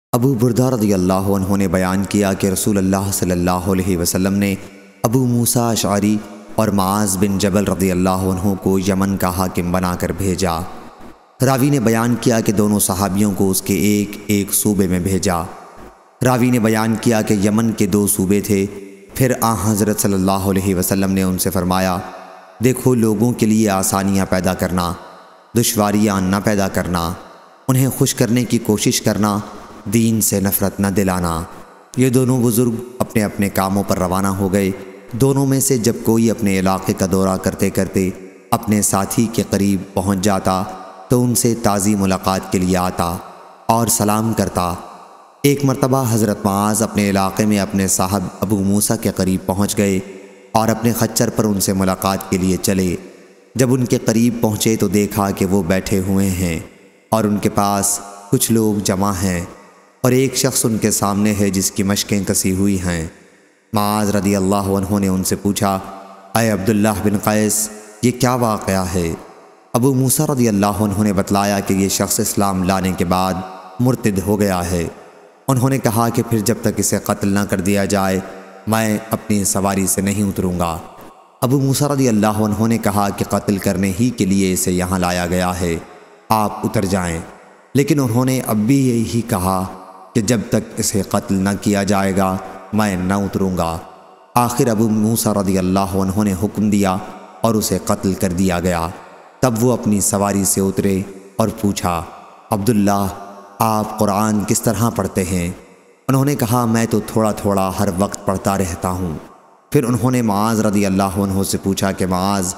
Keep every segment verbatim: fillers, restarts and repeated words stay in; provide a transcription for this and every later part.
ابو بردہ رضی اللہ عنہ نے بیان کیا کہ رسول اللہ صلی اللہ علیہ وسلم نے ابو موسیٰ اشعری اور معاذ بن جبل رضی اللہ عنہ کو یمن کا حاکم بنا کر بھیجا۔ راوی نے بیان کیا کہ دونوں صحابیوں کو اس کے ایک ایک صوبے میں بھیجا۔ راوی نے بیان کیا کہ یمن کے دو صوبے تھے۔ پھر آن حضرت صلی اللہ علیہ وسلم نے ان سے فرمایا، دیکھو لوگوں کے لیے آسانیاں پیدا کرنا، دشواریاں نہ پیدا کرنا، انہیں خوش کرنے کی کوشش کرنا، دین سے نفرت نہ دلانا۔ یہ دونوں بزرگ اپنے اپنے کاموں پر روانہ ہو گئے۔ دونوں میں سے جب کوئی اپنے علاقے کا دورہ کرتے کرتے اپنے ساتھی کے قریب پہنچ جاتا تو ان سے تازی ملاقات کے لیے آتا اور سلام کرتا۔ ایک مرتبہ حضرت معاذ اپنے علاقے میں اپنے صاحب ابو موسیٰ کے قریب پہنچ گئے اور اپنے خچر پر ان سے ملاقات کے لیے چلے۔ جب ان کے قریب پہنچے تو دیکھا کہ وہ بیٹھے ہوئے ہیں اور ان کے پاس کچھ لوگ جمع ہیں اور ایک شخص ان کے سامنے ہے جس کی مشقیں کسی ہوئی ہیں۔ معاذ رضی اللہ عنہ نے ان سے پوچھا، اے عبداللہ بن قیس، یہ کیا واقعہ ہے؟ ابو موسیٰ رضی اللہ عنہ نے بتلایا کہ یہ شخص اسلام لانے کے بعد مرتد ہو گیا ہے۔ انہوں نے کہا کہ پھر جب تک اسے قتل نہ کر دیا جائے میں اپنی سواری سے نہیں اتروں گا۔ ابو موسیٰ رضی اللہ عنہ نے کہا کہ قتل کرنے ہی کے لیے اسے یہاں لایا گیا ہے، آپ اتر جائیں۔ لیکن انہوں نے اب بھی یہی کہا کہ جب تک اسے قتل نہ کیا جائے گا میں نہ اتروں گا۔ آخر ابو موسیٰ رضی اللہ عنہ نے حکم دیا اور اسے قتل کر دیا گیا۔ تب وہ اپنی سواری سے اترے اور پوچھا، عبداللہ آپ قرآن کس طرح پڑھتے ہیں؟ انہوں نے کہا، میں تو تھوڑا تھوڑا ہر وقت پڑھتا رہتا ہوں۔ پھر انہوں نے معاذ رضی اللہ عنہ سے پوچھا کہ معاذ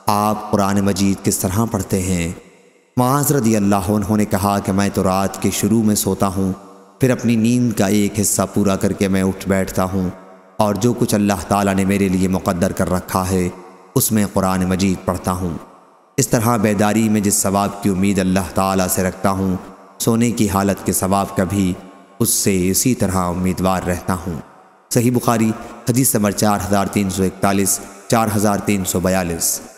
آپ قرآن مجید کس طرح پڑھتے ہیں؟ معاذ رضی اللہ عنہ نے کہا کہ میں تو رات کے شروع میں سوتا ہوں، پھر اپنی نیند کا ایک حصہ پورا کر کے میں اٹھ بیٹھتا ہوں اور جو کچھ اللہ تعالیٰ نے میرے لیے مقدر کر رکھا ہے اس میں قرآن مجید پڑھتا ہوں۔ اس طرح بیداری میں جس ثواب کی امید اللہ تعالیٰ سے رکھتا ہوں، سونے کی حالت کے ثواب کا بھی اس سے اسی طرح امیدوار رہتا ہوں۔ صحیح بخاری حدیث نمبر چار ہزار تین سو اکتالیس، چار ہزار تین سو بیالیس۔